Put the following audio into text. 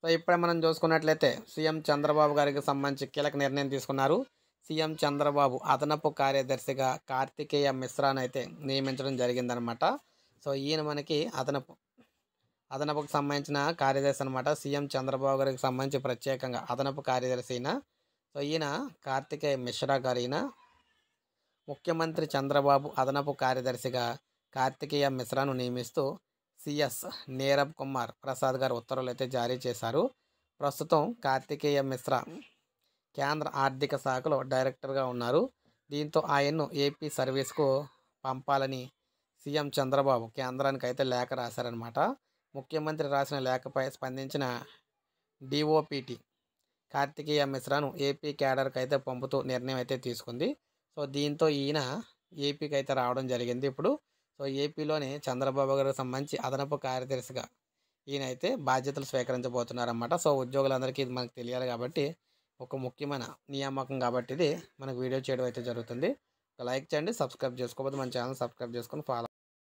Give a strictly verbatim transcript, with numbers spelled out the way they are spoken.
So ఇప్పుడే మనం చూసుకున్నట్లయితే సీఎం చంద్రబాబు గారికి సంబంధించి కీలక నిర్ణయం తీసుకున్నారు. సీఎం చంద్రబాబు అదనపు కార్యదర్శిగా కార్తికేయ మిశ్రాను అయితే నియమించడం జరిగిందనమాట. సో ఈయన మనకి అదనపు అదనపుకు సంబంధించిన కార్యదర్శి అనమాట. సీఎం చంద్రబాబు గారికి సంబంధించి ప్రత్యేకంగా అదనపు కార్యదర్శి అయిన సో ఈయన కార్తికేయ మిశ్రా గారు. ఈయన ముఖ్యమంత్రి చంద్రబాబు అదనపు కార్యదర్శిగా కార్తికేయ మిశ్రాను నియమిస్తూ సిఎస్ నీరబ్ కుమార్ ప్రసాద్ గారు ఉత్తర్వులు అయితే జారీ చేశారు. ప్రస్తుతం కార్తికేయ మిశ్రా కేంద్ర ఆర్థిక శాఖలో డైరెక్టర్గా ఉన్నారు. దీంతో ఆయన్ను ఏపీ సర్వీస్కు పంపాలని సీఎం చంద్రబాబు కేంద్రానికి అయితే లేఖ రాశారనమాట. ముఖ్యమంత్రి రాసిన లేఖపై స్పందించిన డిఓపిటి కార్తికేయ మిశ్రాను ఏపీ క్యాడర్కి అయితే పంపుతూ నిర్ణయం అయితే తీసుకుంది. సో దీంతో ఈయన ఏపీకి అయితే రావడం జరిగింది ఇప్పుడు. సో ఏపీలోని చంద్రబాబు గారికి సంబంధించి అదనపు కార్యదర్శిగా ఈయన అయితే బాధ్యతలు స్వీకరించబోతున్నారన్నమాట. సో ఉద్యోగులందరికీ ఇది మనకు తెలియాలి కాబట్టి ఒక ముఖ్యమైన నియామకం కాబట్టి ఇది మనకు వీడియో చేయడం అయితే జరుగుతుంది. లైక్ చేయండి, సబ్స్క్రైబ్ చేసుకోకపోతే మన ఛానల్ సబ్స్క్రైబ్ చేసుకొని ఫాలో